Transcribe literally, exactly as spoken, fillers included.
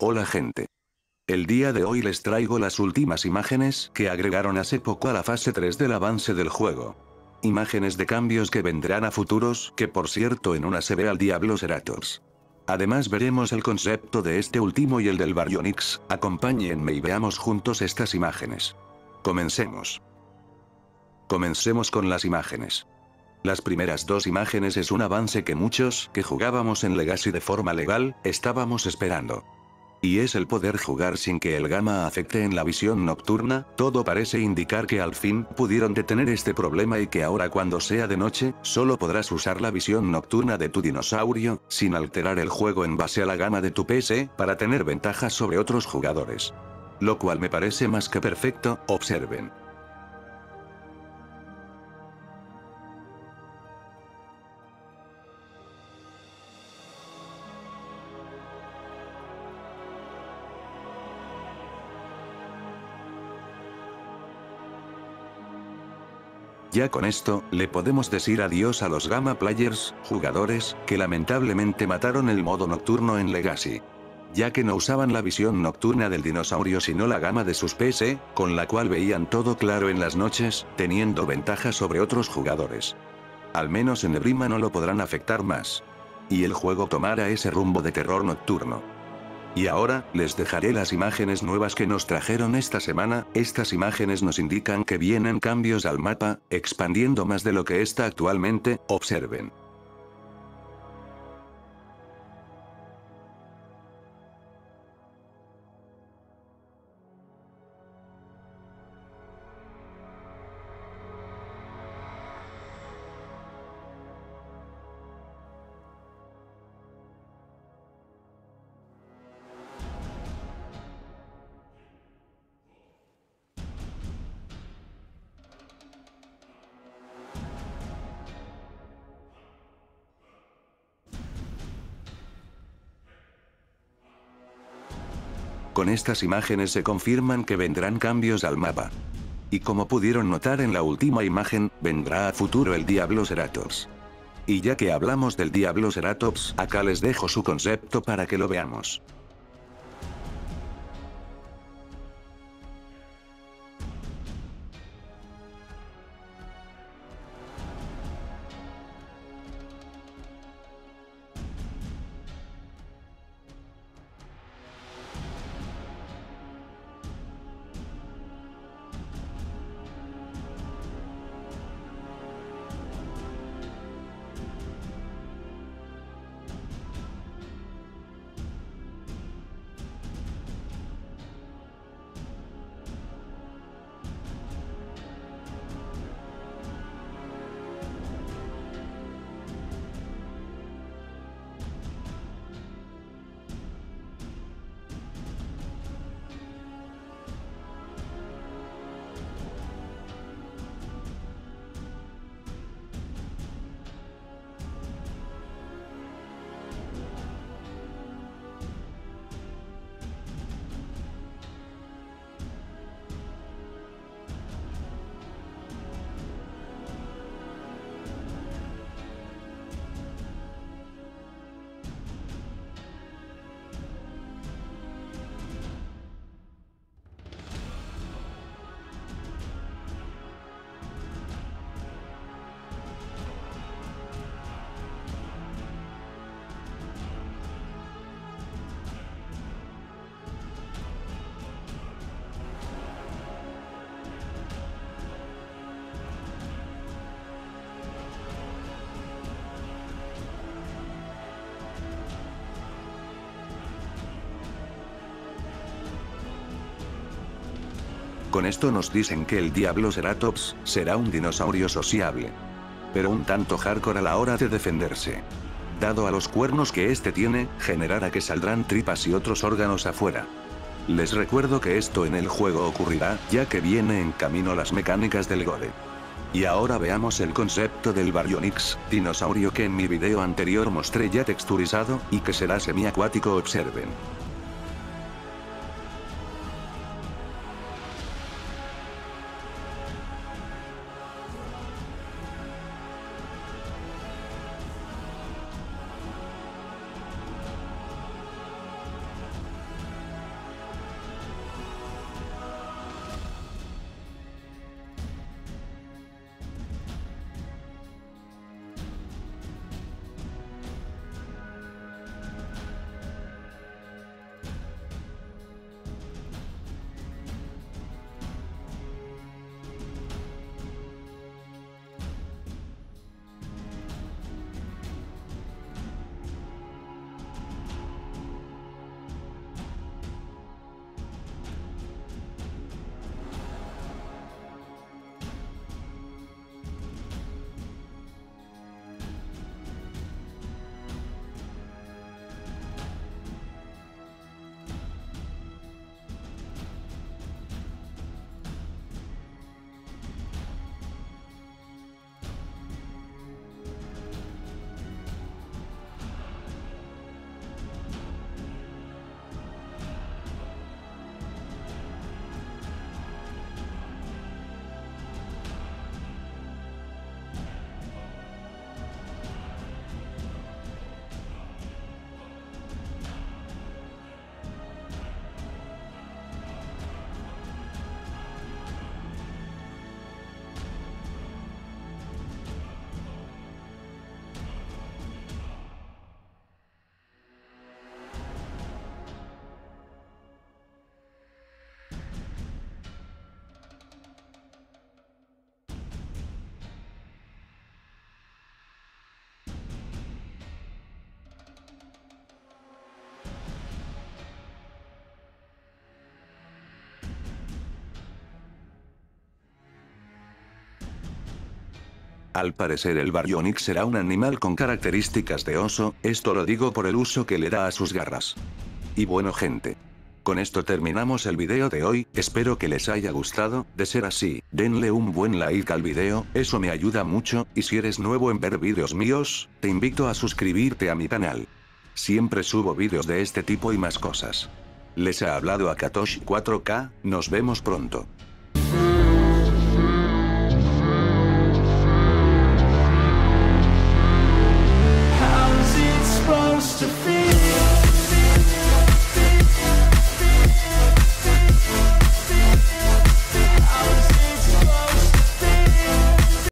Hola gente. El día de hoy les traigo las últimas imágenes que agregaron hace poco a la fase tres del avance del juego. Imágenes de cambios que vendrán a futuros, que por cierto en una se ve al Diablo Ceratops. Además veremos el concepto de este último y el del Baryonyx. Acompáñenme y veamos juntos estas imágenes. Comencemos. Comencemos con las imágenes. Las primeras dos imágenes es un avance que muchos, que jugábamos en Legacy de forma legal, estábamos esperando. Y es el poder jugar sin que el gamma afecte en la visión nocturna. Todo parece indicar que al fin pudieron detener este problema y que ahora cuando sea de noche, solo podrás usar la visión nocturna de tu dinosaurio, sin alterar el juego en base a la gama de tu P C, para tener ventajas sobre otros jugadores. Lo cual me parece más que perfecto. Observen. Ya con esto, le podemos decir adiós a los Gamma Players, jugadores, que lamentablemente mataron el modo nocturno en Legacy. Ya que no usaban la visión nocturna del dinosaurio sino la gama de sus P C, con la cual veían todo claro en las noches, teniendo ventaja sobre otros jugadores. Al menos en Nebrima no lo podrán afectar más. Y el juego tomará ese rumbo de terror nocturno. Y ahora, les dejaré las imágenes nuevas que nos trajeron esta semana. Estas imágenes nos indican que vienen cambios al mapa, expandiendo más de lo que está actualmente. Observen. Con estas imágenes se confirman que vendrán cambios al mapa. Y como pudieron notar en la última imagen, vendrá a futuro el Diablo Ceratops. Y ya que hablamos del Diablo Ceratops, acá les dejo su concepto para que lo veamos. Con esto nos dicen que el Diablo Ceratops será un dinosaurio sociable. Pero un tanto hardcore a la hora de defenderse. Dado a los cuernos que este tiene, generará que saldrán tripas y otros órganos afuera. Les recuerdo que esto en el juego ocurrirá, ya que viene en camino las mecánicas del Gore. Y ahora veamos el concepto del Baryonyx, dinosaurio que en mi video anterior mostré ya texturizado, y que será semiacuático. Observen. Al parecer el Baryonyx será un animal con características de oso, esto lo digo por el uso que le da a sus garras. Y bueno gente. Con esto terminamos el video de hoy, espero que les haya gustado, de ser así, denle un buen like al video, eso me ayuda mucho, y si eres nuevo en ver vídeos míos, te invito a suscribirte a mi canal. Siempre subo vídeos de este tipo y más cosas. Les ha hablado Akatoshi cuatro K, nos vemos pronto.